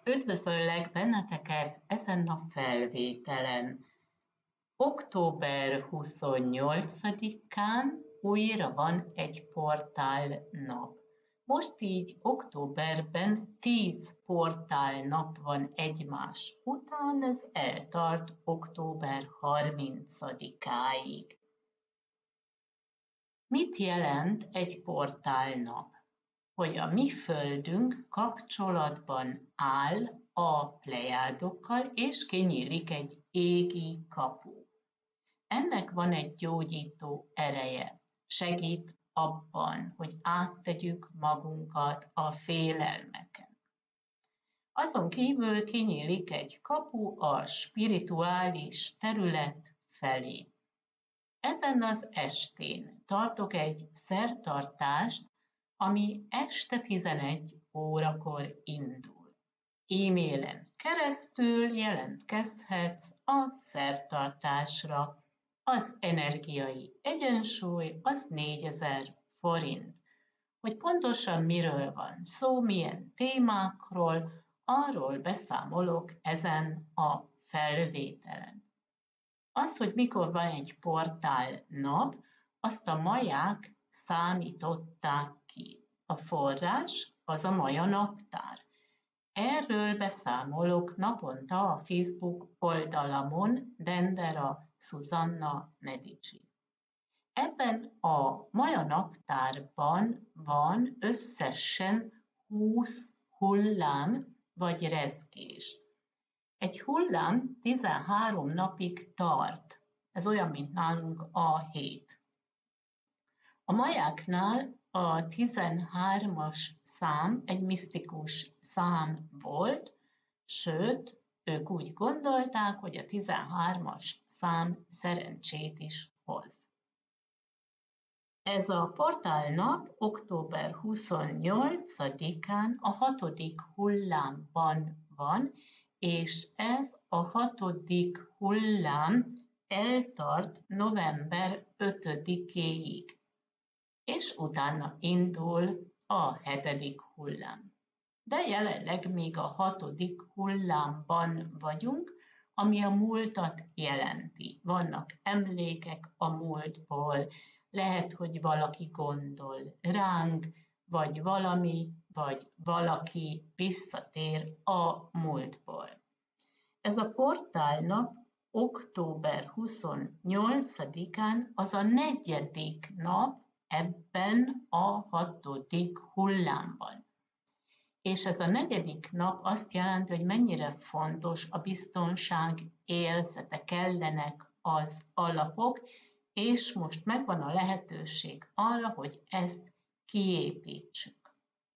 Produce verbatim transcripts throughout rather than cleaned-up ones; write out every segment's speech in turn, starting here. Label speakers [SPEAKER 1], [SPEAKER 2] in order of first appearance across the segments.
[SPEAKER 1] Üdvözöllek benneteket ezen a felvételen. október huszonnyolcadikán újra van egy portál nap. Most így októberben tíz portál nap van egymás után, ez eltart október harmincadikáig. Mit jelent egy portál nap? Hogy a mi földünk kapcsolatban áll a plejádokkal, és kinyílik egy égi kapu. Ennek van egy gyógyító ereje. Segít abban, hogy áttegyük magunkat a félelmeken. Azon kívül kinyílik egy kapu a spirituális terület felé. Ezen az estén tartok egy szertartást, ami este tizenegy órakor indul. E-mailen keresztül jelentkezhetsz a szertartásra. Az energiai egyensúly az négyezer forint. Hogy pontosan miről van szó, milyen témákról, arról beszámolok ezen a felvételen. Az, hogy mikor van egy portál nap, azt a maják számították ki. A forrás az a Maja naptár. Erről beszámolok naponta a Facebook oldalamon, Dendera Susanna Medici. Ebben a Maja naptárban van összesen húsz hullám vagy rezgés. Egy hullám tizenhárom napig tart. Ez olyan, mint nálunk a hét. A majáknál a tizenhármas szám egy misztikus szám volt, sőt, ők úgy gondolták, hogy a tizenhármas szám szerencsét is hoz. Ez a portálnap október huszonnyolcadikán a hatodik hullámban van, és ez a hatodik hullám eltart november ötödikéig, és utána indul a hetedik hullám. De jelenleg még a hatodik hullámban vagyunk, ami a múltat jelenti. Vannak emlékek a múltból, lehet, hogy valaki gondol ránk, vagy valami, vagy valaki visszatér a múltból. Ez a portálnap október huszonnyolcadikán az a negyedik nap ebben a hatodik hullámban. És ez a negyedik nap azt jelenti, hogy mennyire fontos a biztonság érzete, kellenek az alapok, és most megvan a lehetőség arra, hogy ezt kiépítsük.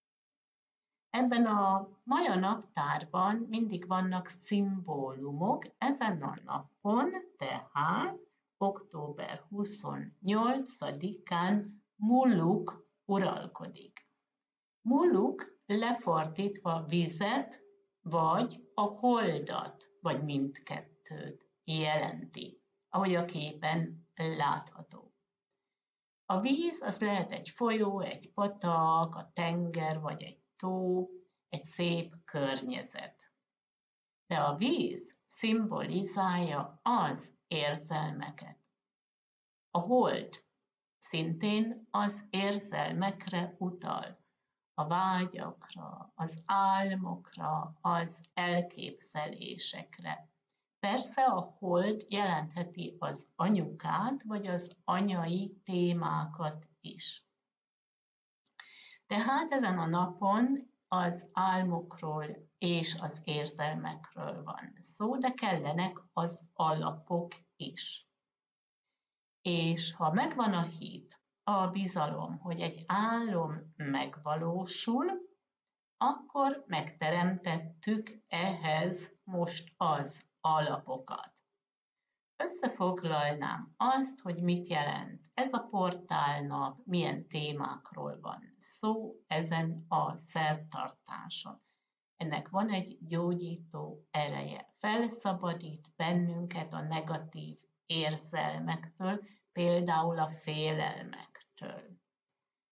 [SPEAKER 1] Ebben a Maja naptárban mindig vannak szimbólumok, ezen a napon, tehát október huszonnyolcadikán Muluk uralkodik. Muluk lefordítva vizet, vagy a holdat, vagy mindkettőt jelenti, ahogy a képen látható. A víz az lehet egy folyó, egy patak, a tenger, vagy egy tó, egy szép környezet. De a víz szimbolizálja az érzelmeket. A hold szintén az érzelmekre utal, a vágyakra, az álmokra, az elképzelésekre. Persze a hold jelentheti az anyukát, vagy az anyai témákat is. Tehát ezen a napon az álmokról és az érzelmekről van szó, de kellenek az alapok is. És ha megvan a hit, a bizalom, hogy egy álom megvalósul, akkor megteremtettük ehhez most az alapokat. Összefoglalnám azt, hogy mit jelent ez a portálnap, milyen témákról van szó ezen a szertartáson. Ennek van egy gyógyító ereje, felszabadít bennünket a negatív érzelmektől, például a félelmektől.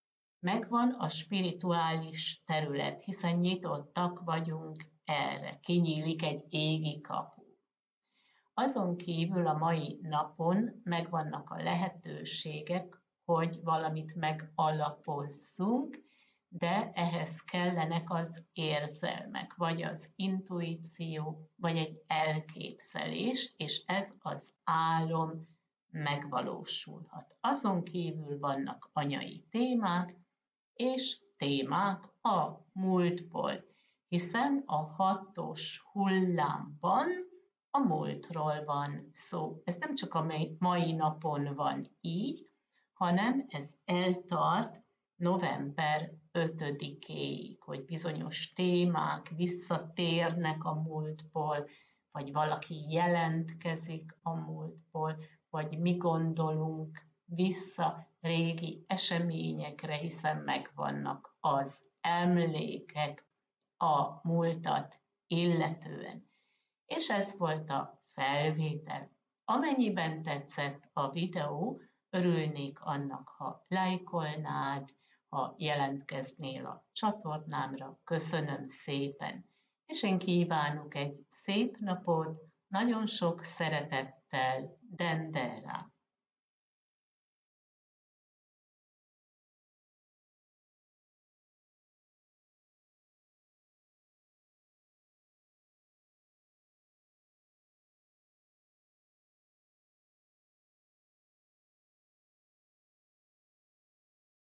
[SPEAKER 1] Megvan a spirituális terület, hiszen nyitottak vagyunk erre, kinyílik egy égi kapu. Azon kívül a mai napon megvannak a lehetőségek, hogy valamit megalapozzunk, de ehhez kellenek az érzelmek, vagy az intuíció, vagy egy elképzelés, és ez az álom megvalósulhat. Azon kívül vannak anyai témák, és témák a múltból, hiszen a hatos hullámban a múltról van szó. Ez nem csak a mai napon van így, hanem ez eltart november ötödikéig, hogy bizonyos témák visszatérnek a múltból, vagy valaki jelentkezik a múltból, vagy mi gondolunk vissza régi eseményekre, hiszen megvannak az emlékek a múltat illetően. És ez volt a felvétel. Amennyiben tetszett a videó, örülnék annak, ha lájkolnád, ha jelentkeznél a csatornámra. Köszönöm szépen, és én kívánok egy szép napot, nagyon sok szeretettel, Dendera.